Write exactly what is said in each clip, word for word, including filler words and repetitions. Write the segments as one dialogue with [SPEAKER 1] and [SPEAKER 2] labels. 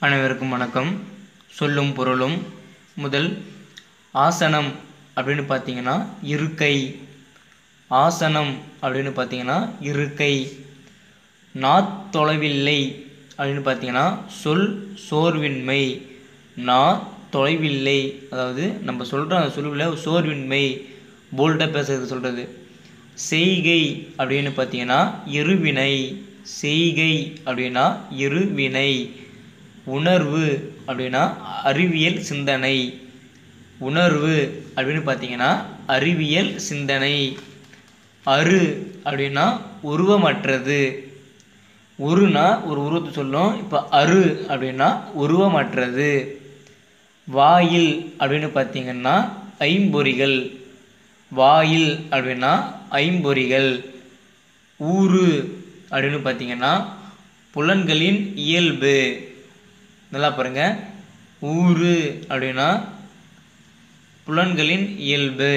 [SPEAKER 1] அனைவருக்கும் வணக்கம். சொல்லும் பொருளும். முதல் ஆசனம் அப்படின்னு பார்த்தீங்கன்னா இருக்கை. ஆசனம் அப்படின்னு பார்த்தீங்கன்னா இருக்கை. நாத் தொலைவில்லை அப்படின்னு பார்த்தீங்கன்னா சொல் சோர்வின்மை. நா தொலைவில்லை, அதாவது நம்ம சொல்கிற அந்த சொல்லில் சோர்வின்மை, போல்டாக பேசுறது சொல்கிறது. செய்கை அப்படின்னு பார்த்தீங்கன்னா இருவினை. செய்கை அப்படின்னா இருவினை. உணர்வு அப்படின்னா அறிவியல் சிந்தனை. உணர்வு அப்படின்னு பார்த்தீங்கன்னா அறிவியல் சிந்தனை. அரு அப்படின்னா உருவமற்றது. உருனா ஒரு உருவத்தை சொல்லும். இப்போ அரு அப்படின்னா உருவமற்றது. வாயில் அப்படின்னு பார்த்தீங்கன்னா ஐம்பொறிகள். வாயில் அப்படின்னா ஐம்பொறிகள். ஊறு அப்படின்னு பார்த்தீங்கன்னா புலன்களின் இயல்பு. நல்லா பாருங்க. ஊறு அப்படின்னா புலன்களின் இயல்பு.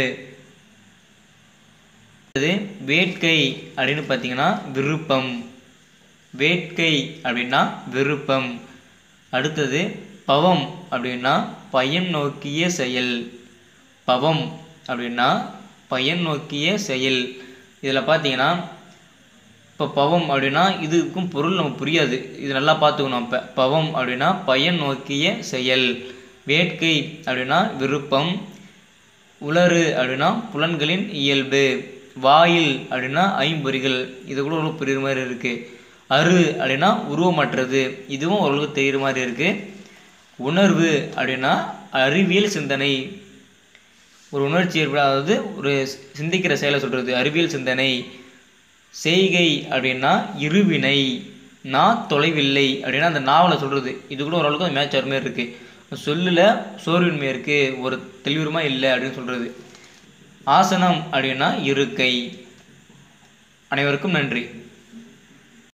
[SPEAKER 1] வேட்கை அப்படின்னு பார்த்தீங்கன்னா விருப்பம். வேட்கை அப்படின்னா விருப்பம். அடுத்தது பவம் அப்படின்னா பயன் நோக்கிய செயல். பவம் அப்படின்னா பயன் நோக்கிய செயல். இதில் பார்த்தீங்கன்னா இப்போ பவம் அப்படின்னா இதுக்கும் பொருள் நமக்கு புரியாது, இது நல்லா பார்த்துக்கணும். இப்போ பவம் அப்படின்னா பயன் நோக்கிய செயல். வேட்கை அப்படின்னா விருப்பம். உளறு அப்படின்னா புலன்களின் இயல்பு. வாயில் அப்படின்னா ஐம்பொறிகள், இது கூட ஒரு புரியுற மாதிரி இருக்குது. அரு அப்படின்னா உருவமற்றது, இதுவும் ஓரளவுக்கு தெரிகிற மாதிரி இருக்குது. உணர்வு அப்படின்னா அறிவியல் சிந்தனை. ஒரு உணர்ச்சி ஏற்படாதது, ஒரு சிந்திக்கிற செயலை சொல்கிறது அறிவியல் சிந்தனை. செய்கை அப்படின்னா இருவினை. நா தொலைவில்லை அப்படின்னா அந்த நாவலை சொல்கிறது, இது கூட ஓரளவுக்கு அந்த மேட்ச் மாதிரி இருக்குது. சொல்லில் சோர்வின்மை இருக்குது, ஒரு தெளிவுரமாக இல்லை அப்படின்னு சொல்கிறது. ஆசனம் அப்படின்னா இருக்கை. அனைவருக்கும் நன்றி.